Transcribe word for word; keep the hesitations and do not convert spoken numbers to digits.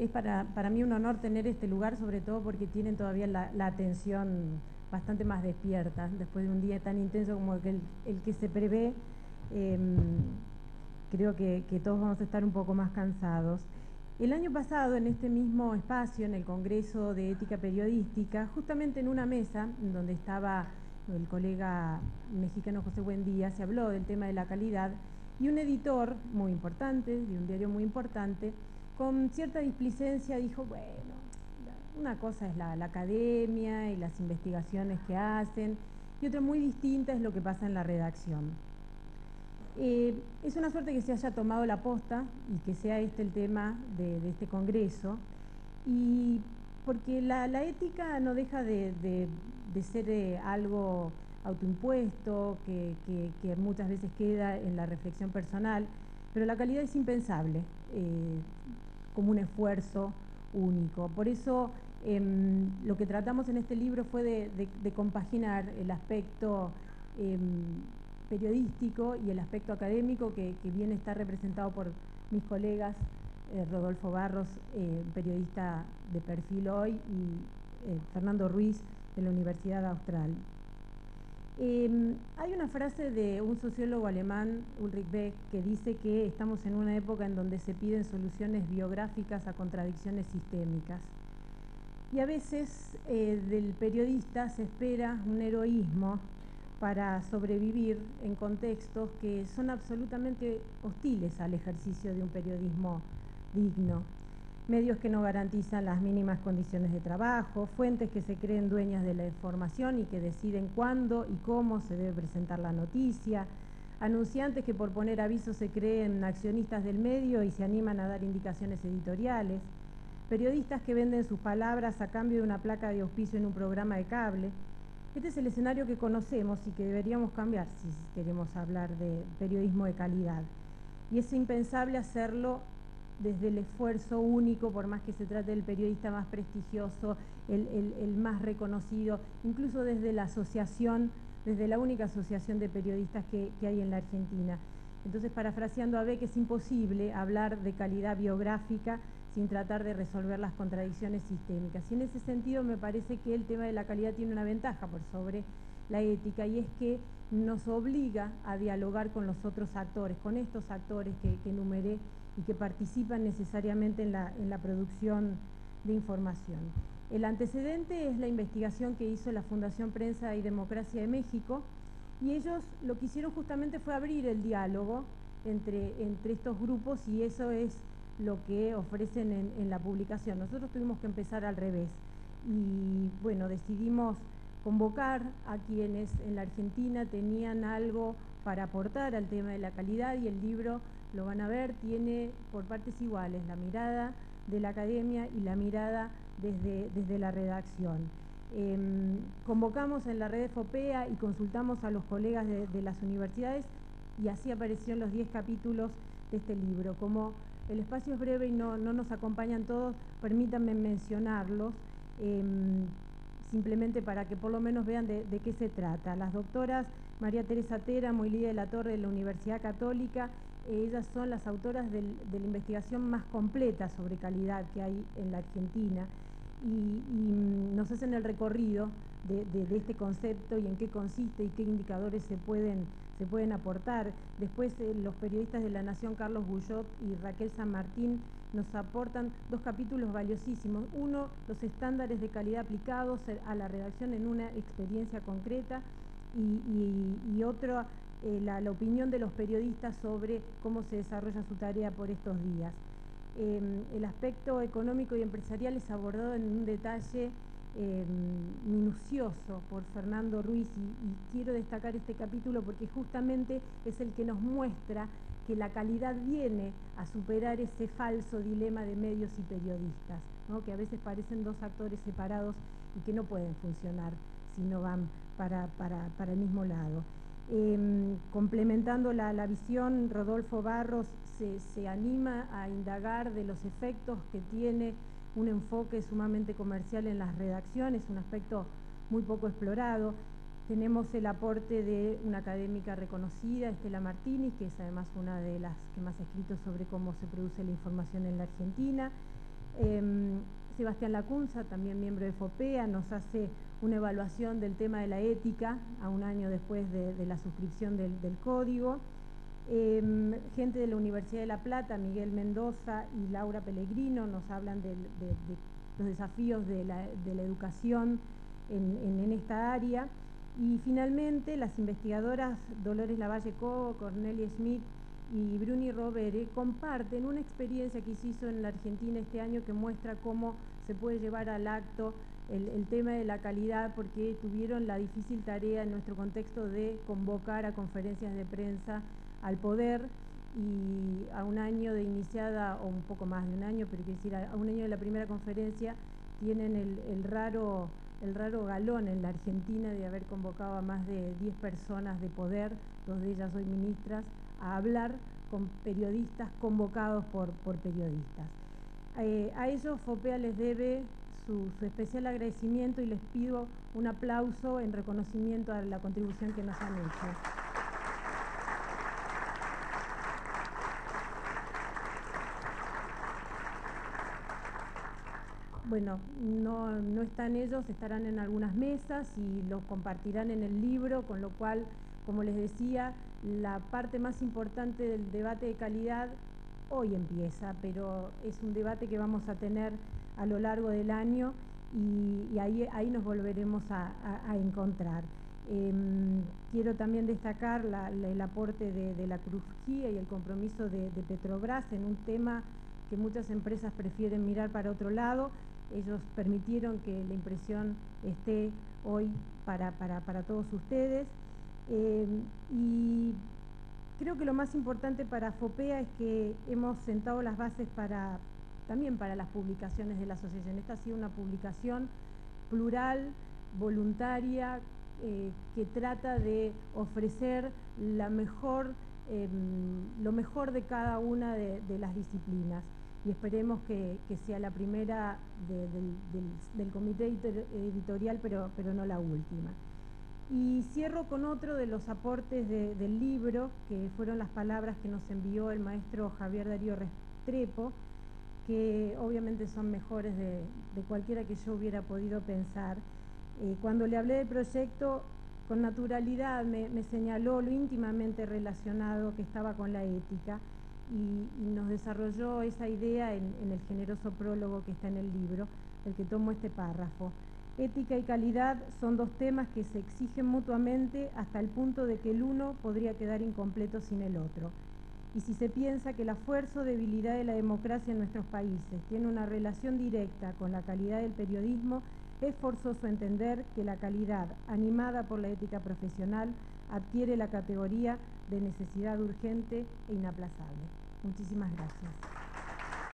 Es para, para mí un honor tener este lugar, sobre todo porque tienen todavía la, la atención bastante más despierta, después de un día tan intenso como el, el que se prevé. Eh, creo que, que todos vamos a estar un poco más cansados. El año pasado, en este mismo espacio, en el Congreso de Ética Periodística, justamente en una mesa donde estaba el colega mexicano José Buendía, se habló del tema de la calidad, y un editor muy importante, de un diario muy importante, con cierta displicencia dijo, bueno, una cosa es la, la academia y las investigaciones que hacen, y otra muy distinta es lo que pasa en la redacción. Eh, es una suerte que se haya tomado la posta y que sea este el tema de, de este congreso, y porque la, la ética no deja de, de, de ser eh, algo autoimpuesto, que, que, que muchas veces queda en la reflexión personal, pero la calidad es impensable eh, como un esfuerzo único. Por eso eh, lo que tratamos en este libro fue de, de, de compaginar el aspecto eh, periodístico y el aspecto académico que, que bien está representado por mis colegas eh, Rodolfo Barros, eh, periodista de Perfil Hoy, y eh, Fernando Ruiz, de la Universidad Austral. Eh, hay una frase de un sociólogo alemán, Ulrich Beck, que dice que estamos en una época en donde se piden soluciones biográficas a contradicciones sistémicas. Y a veces eh, del periodista se espera un heroísmo para sobrevivir en contextos que son absolutamente hostiles al ejercicio de un periodismo digno. Medios que no garantizan las mínimas condiciones de trabajo, fuentes que se creen dueñas de la información y que deciden cuándo y cómo se debe presentar la noticia, anunciantes que por poner avisos se creen accionistas del medio y se animan a dar indicaciones editoriales, periodistas que venden sus palabras a cambio de una placa de auspicio en un programa de cable. Este es el escenario que conocemos y que deberíamos cambiar si queremos hablar de periodismo de calidad. Y es impensable hacerlo desde el esfuerzo único, por más que se trate del periodista más prestigioso, el, el, el más reconocido, incluso desde la asociación, desde la única asociación de periodistas que, que hay en la Argentina. Entonces, parafraseando a Beck, es imposible hablar de calidad biográfica sin tratar de resolver las contradicciones sistémicas. Y en ese sentido me parece que el tema de la calidad tiene una ventaja por sobre la ética, y es que nos obliga a dialogar con los otros actores, con estos actores que, que enumeré y que participan necesariamente en la, en la producción de información. El antecedente es la investigación que hizo la Fundación Prensa y Democracia de México, y ellos lo que hicieron justamente fue abrir el diálogo entre, entre estos grupos, y eso es lo que ofrecen en, en la publicación. Nosotros tuvimos que empezar al revés, y bueno, decidimos convocar a quienes en la Argentina tenían algo para aportar al tema de la calidad, y el libro, lo van a ver, tiene por partes iguales la mirada de la academia y la mirada desde, desde la redacción. Eh, convocamos en la red FOPEA y consultamos a los colegas de, de las universidades, y así aparecieron los diez capítulos de este libro. Como el espacio es breve y no, no nos acompañan todos, permítanme mencionarlos, eh, simplemente para que por lo menos vean de, de qué se trata. Las doctoras María Teresa Téramo y Lidia de la Torre de la Universidad Católica, eh, ellas son las autoras del, de la investigación más completa sobre calidad que hay en la Argentina, y, y nos hacen el recorrido de, de, de este concepto y en qué consiste y qué indicadores se pueden, se pueden aportar. Después eh, los periodistas de La Nación, Carlos Guyot y Raquel San Martín, nos aportan dos capítulos valiosísimos. Uno, los estándares de calidad aplicados a la redacción en una experiencia concreta, y, y, y otro, eh, la, la opinión de los periodistas sobre cómo se desarrolla su tarea por estos días. Eh, el aspecto económico y empresarial es abordado en un detalle eh, minucioso por Fernando Ruiz, y, y quiero destacar este capítulo porque justamente es el que nos muestra que la calidad viene a superar ese falso dilema de medios y periodistas, ¿no? Que a veces parecen dos actores separados y que no pueden funcionar si no van para, para, para el mismo lado. Eh, complementando la, la visión, Rodolfo Barros se, se anima a indagar de los efectos que tiene un enfoque sumamente comercial en las redacciones, un aspecto muy poco explorado. Tenemos el aporte de una académica reconocida, Estela Martínez, que es además una de las que más ha escrito sobre cómo se produce la información en la Argentina. Eh, Sebastián Lacunza, también miembro de FOPEA, nos hace una evaluación del tema de la ética a un año después de, de la suscripción del, del código. Eh, gente de la Universidad de La Plata, Miguel Mendoza y Laura Pellegrino, nos hablan de, de, de los desafíos de la, de la educación en, en, en esta área. Y finalmente las investigadoras Dolores Lavalle Cobo, Cornelia Schmidt y Bruni Rovere comparten una experiencia que se hizo en la Argentina este año que muestra cómo se puede llevar al acto el, el tema de la calidad, porque tuvieron la difícil tarea en nuestro contexto de convocar a conferencias de prensa al poder, y a un año de iniciada, o un poco más de un año, pero quiero decir, a un año de la primera conferencia, tienen el, el raro... el raro galón en la Argentina de haber convocado a más de diez personas de poder, dos de ellas hoy ministras, a hablar con periodistas convocados por, por periodistas. Eh, a ellos FOPEA les debe su, su especial agradecimiento y les pido un aplauso en reconocimiento a la contribución que nos han hecho. Bueno, no, no están ellos, estarán en algunas mesas y los compartirán en el libro, con lo cual, como les decía, la parte más importante del debate de calidad hoy empieza, pero es un debate que vamos a tener a lo largo del año y, y ahí, ahí nos volveremos a, a, a encontrar. Eh, quiero también destacar la, la, el aporte de, de la Cruz G I A y el compromiso de, de Petrobras en un tema que muchas empresas prefieren mirar para otro lado. Ellos permitieron que la impresión esté hoy para, para, para todos ustedes. Eh, y creo que lo más importante para FOPEA es que hemos sentado las bases para, también para las publicaciones de la asociación. Esta ha sido una publicación plural, voluntaria, eh, que trata de ofrecer la mejor, eh, lo mejor de cada una de, de las disciplinas. Y esperemos que, que sea la primera de, del, del, del comité editorial, pero, pero no la última. Y cierro con otro de los aportes de, del libro, que fueron las palabras que nos envió el maestro Javier Darío Restrepo, que obviamente son mejores de, de cualquiera que yo hubiera podido pensar. Eh, cuando le hablé del proyecto, con naturalidad me, me señaló lo íntimamente relacionado que estaba con la ética, Y, y nos desarrolló esa idea en, en el generoso prólogo que está en el libro, del que tomo este párrafo. Ética y calidad son dos temas que se exigen mutuamente hasta el punto de que el uno podría quedar incompleto sin el otro. Y si se piensa que la fuerza o debilidad de la democracia en nuestros países tiene una relación directa con la calidad del periodismo, es forzoso entender que la calidad, animada por la ética profesional, adquiere la categoría de necesidad urgente e inaplazable. Muchísimas gracias.